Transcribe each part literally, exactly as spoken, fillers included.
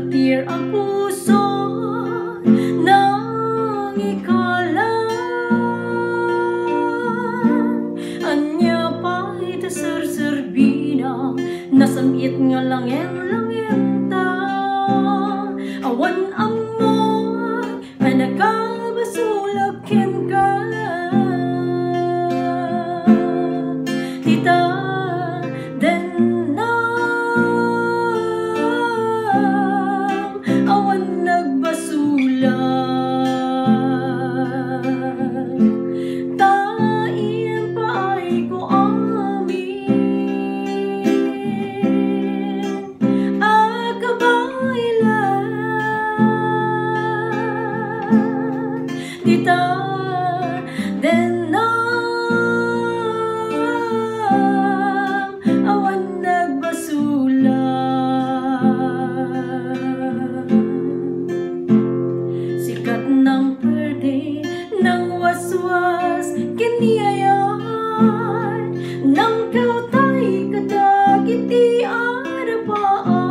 martir ang puso nang ikalang. Anya pa'y tasar-sarbina, nasamit nga langem-langem ta. Awan amo ay nagbasolak ken ka. Dita, dennam, awan nagbasolak. Tain paay ko amin, agabaylan. Dita, dennam, awan nagbasolak. Sikat ng perde ng waswas kiniyayat, nang kautay kadag iti arapaan.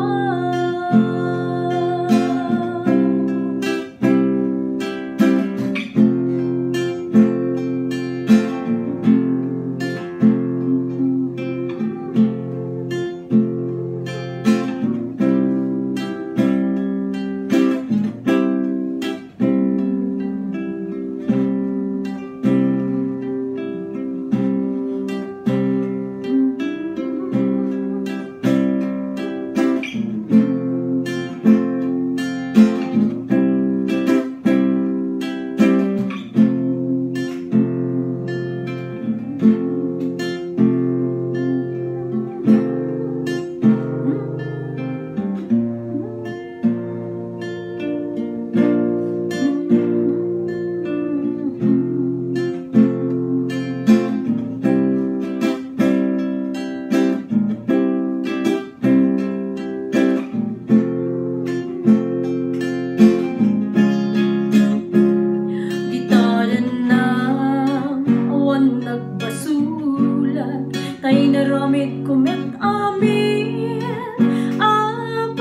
Tay naramid kumet amin ang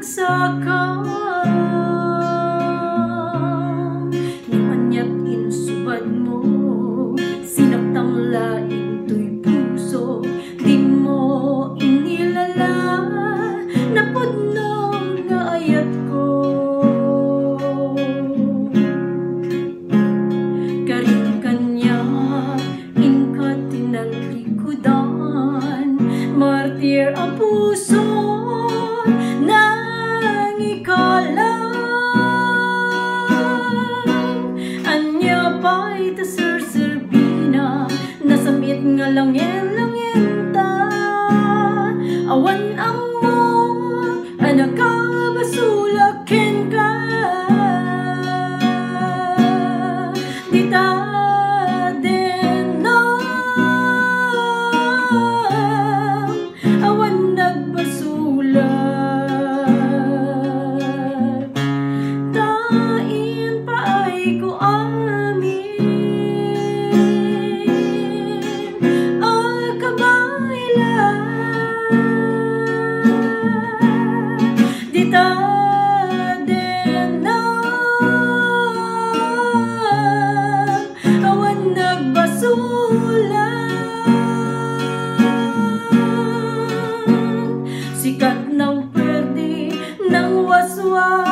pagragsakan. Nimanyat insubad mo, sinaptang laing to'y puso, di mo inilala, napudno nga ayat ko. Karing kanya inkat tinalikudan, martir ang puso nang ikalang. Anya pa'y tasar-sarbina, nasamit nga langem-langem ta. Awan amo ay nagbasolak ken ka. Dita, awan nagbasolak. Tain paay ko amin, agabaylan. Dita, dennam, awan nagbasolak. Sikat ng perde ng waswas